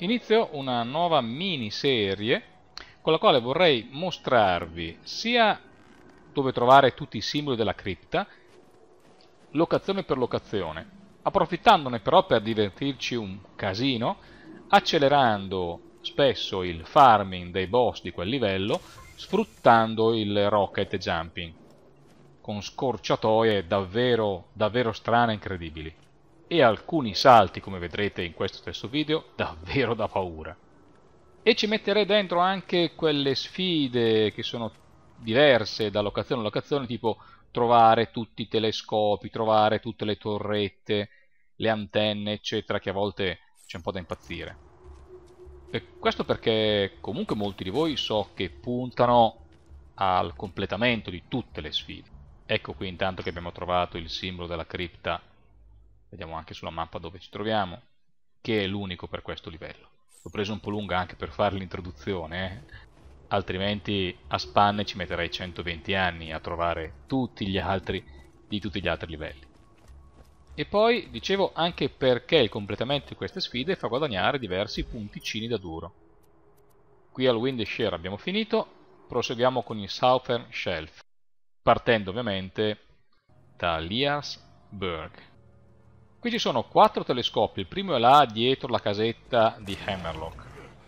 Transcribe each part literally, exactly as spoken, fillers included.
Inizio una nuova miniserie con la quale vorrei mostrarvi sia dove trovare tutti i simboli della cripta, locazione per locazione, approfittandone però per divertirci un casino, accelerando spesso il farming dei boss di quel livello, sfruttando il rocket jumping, con scorciatoie davvero, davvero strane e incredibili. E alcuni salti, come vedrete in questo stesso video, davvero da paura. E ci metterei dentro anche quelle sfide che sono diverse da locazione a locazione, tipo trovare tutti i telescopi, trovare tutte le torrette, le antenne, eccetera, che a volte c'è un po' da impazzire. E questo perché comunque molti di voi so che puntano al completamento di tutte le sfide. Ecco qui intanto che abbiamo trovato il simbolo della cripta. Vediamo anche sulla mappa dove ci troviamo, che è l'unico per questo livello. L'ho preso un po' lunga anche per fare l'introduzione, eh? Altrimenti a spanne ci metterei centoventi anni a trovare tutti gli altri di tutti gli altri livelli. E poi dicevo anche perché il completamento di queste sfide fa guadagnare diversi punticini da duro. Qui al Wind Share abbiamo finito, proseguiamo con il Southern Shelf, partendo ovviamente da Liarsburg. Qui ci sono quattro telescopi, il primo è là dietro la casetta di Hammerlock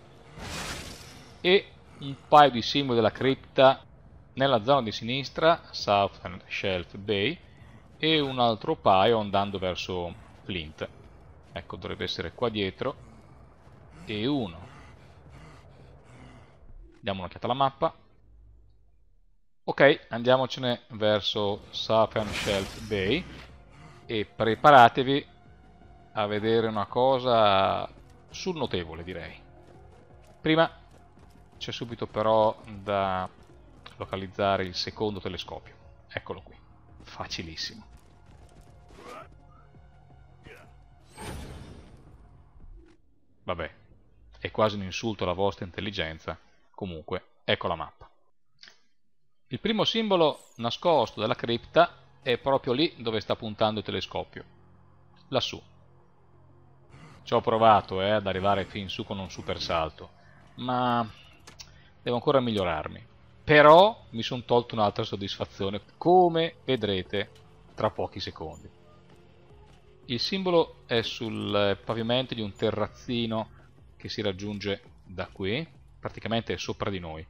e un paio di simboli della cripta nella zona di sinistra, Southern Shelf Bay, e un altro paio andando verso Flint. Ecco, dovrebbe essere qua dietro, e uno. Diamo un'occhiata alla mappa. Ok, andiamocene verso Southern Shelf Bay. E preparatevi a vedere una cosa sul notevole, direi. Prima c'è subito però da localizzare il secondo telescopio. Eccolo qui, facilissimo. Vabbè, è quasi un insulto alla vostra intelligenza. Comunque, ecco la mappa. Il primo simbolo nascosto della cripta è proprio lì dove sta puntando il telescopio, lassù. Ci ho provato eh, ad arrivare fin su con un super salto, ma devo ancora migliorarmi. Però mi sono tolto un'altra soddisfazione, come vedrete tra pochi secondi. Il simbolo è sul pavimento di un terrazzino che si raggiunge da qui, praticamente è sopra di noi.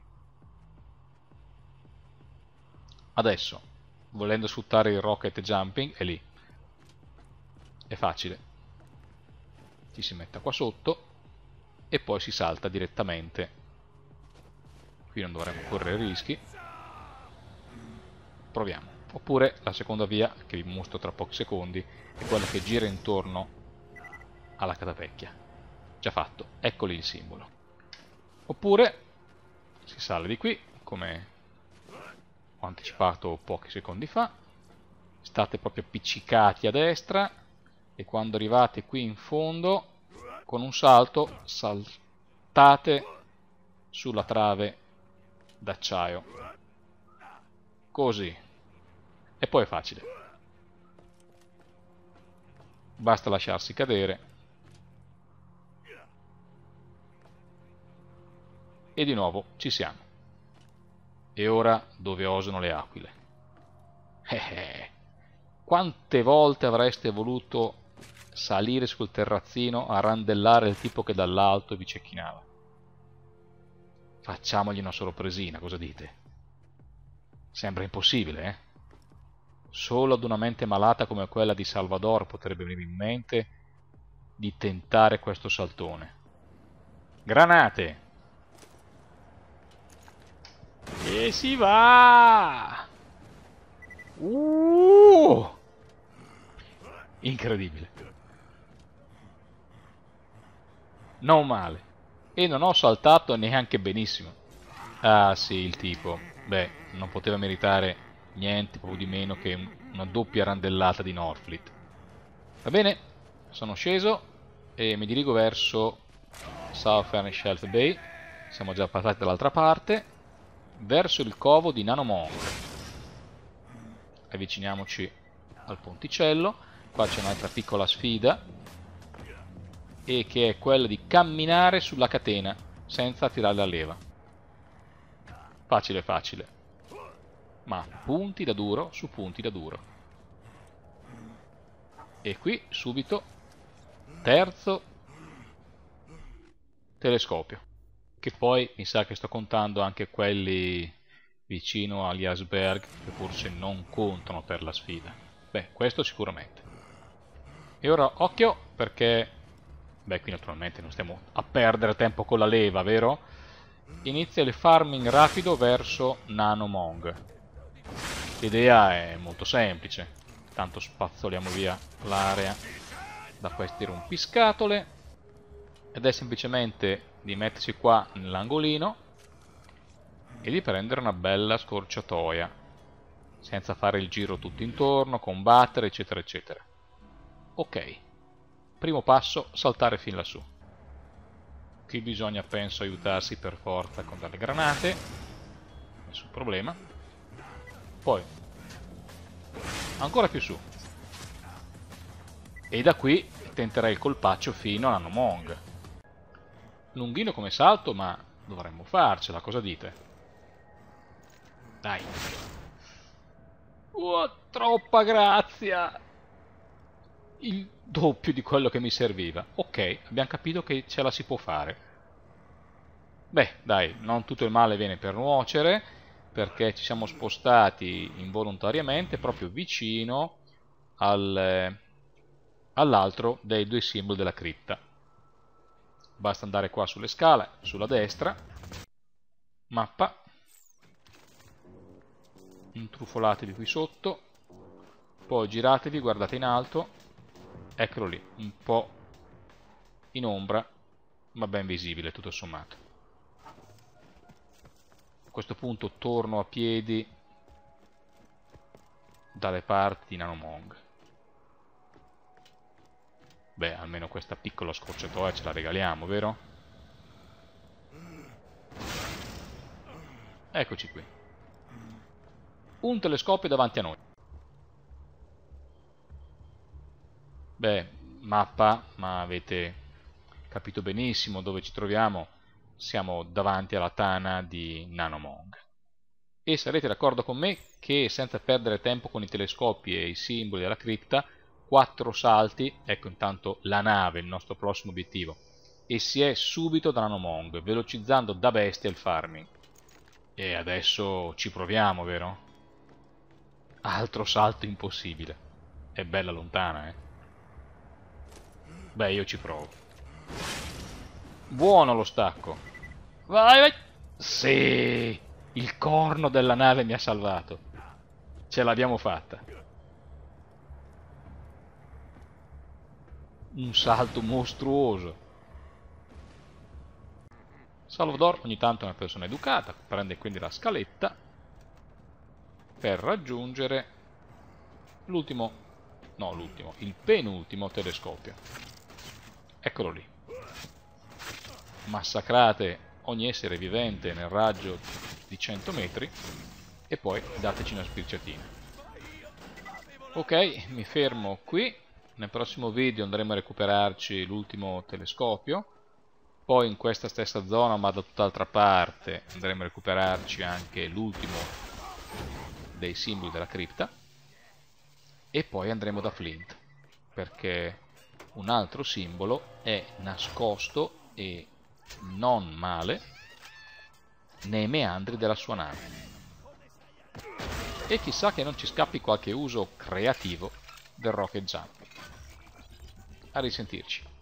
Adesso, volendo sfruttare il rocket jumping, è lì. È facile. Ci si mette qua sotto e poi si salta direttamente. Qui non dovremmo correre rischi. Proviamo. Oppure la seconda via, che vi mostro tra pochi secondi, è quella che gira intorno alla catapecchia. Già fatto. Ecco lì il simbolo. Oppure si sale di qui, come ho anticipato pochi secondi fa, state proprio appiccicati a destra e quando arrivate qui in fondo con un salto saltate sulla trave d'acciaio, così, e poi è facile, basta lasciarsi cadere e di nuovo ci siamo. E ora dove osano le aquile? Eh eh. Quante volte avreste voluto salire sul terrazzino a randellare il tipo che dall'alto vi cecchinava? Facciamogli una sorpresina, cosa dite? Sembra impossibile, eh? Solo ad una mente malata come quella di Salvador potrebbe venire in mente di tentare questo saltone. Granate! E si va! Uh! Incredibile. Non male. E non ho saltato neanche benissimo. Ah sì, il tipo. Beh, non poteva meritare niente proprio di meno che una doppia randellata di Northfleet. Va bene, sono sceso e mi dirigo verso Southern Shelf Bay. Siamo già passati dall'altra parte. Verso il covo di Nanomon. Avviciniamoci al ponticello. Qua c'è un'altra piccola sfida. e che è quella di camminare sulla catena senza tirare la leva. Facile facile, ma punti da duro su punti da duro. E qui subito terzo telescopio, che poi mi sa che sto contando anche quelli vicino agli iceberg, che forse non contano per la sfida. Beh, questo sicuramente. E ora occhio, perché beh, qui naturalmente non stiamo a perdere tempo con la leva, vero? Inizia il farming rapido verso Nanomong. L'idea è molto semplice, tanto spazzoliamo via l'area da questi rompiscatole ed è semplicemente di mettersi qua nell'angolino e di prendere una bella scorciatoia senza fare il giro tutto intorno, combattere eccetera eccetera. Ok, primo passo, saltare fin lassù. Qui bisogna penso aiutarsi per forza con delle granate, nessun problema. Poi ancora più su e da qui tenterei il colpaccio fino a Nanomong. Lunghino come salto, ma dovremmo farcela, cosa dite? Dai. Oh, troppa grazia! Il doppio di quello che mi serviva. Ok, abbiamo capito che ce la si può fare. Beh, dai, non tutto il male viene per nuocere, perché ci siamo spostati involontariamente proprio vicino al, all'altro dei due simboli della cripta. Basta andare qua sulle scale, sulla destra, mappa, intrufolatevi qui sotto, poi giratevi, guardate in alto, eccolo lì, un po' in ombra, ma ben visibile tutto sommato. A questo punto torno a piedi dalle parti di Nanomong. Beh, almeno questa piccola scorciatoia ce la regaliamo, vero? Eccoci qui. Un telescopio davanti a noi. Beh, mappa, ma avete capito benissimo dove ci troviamo. Siamo davanti alla tana di Nanomong. E sarete d'accordo con me che senza perdere tempo con i telescopi e i simboli della cripta, quattro salti, ecco intanto la nave, il nostro prossimo obiettivo, e si è subito da Nanomong, velocizzando da bestia il farming. E adesso ci proviamo, vero? Altro salto impossibile. È bella lontana, eh? Beh, io ci provo. Buono lo stacco. Vai, vai! Sì! Il corno della nave mi ha salvato. Ce l'abbiamo fatta. Un salto mostruoso. Salvador ogni tanto è una persona educata, prende quindi la scaletta per raggiungere l'ultimo, no l'ultimo, il penultimo telescopio. Eccolo lì. Massacrate ogni essere vivente nel raggio di cento metri e poi dateci una spirciatina. Ok, mi fermo qui. Nel prossimo video andremo a recuperarci l'ultimo telescopio, poi in questa stessa zona ma da tutt'altra parte andremo a recuperarci anche l'ultimo dei simboli della cripta e poi andremo da Flint, perché un altro simbolo è nascosto e non male nei meandri della sua nave. E chissà che non ci scappi qualche uso creativo del rocket jump. A risentirci.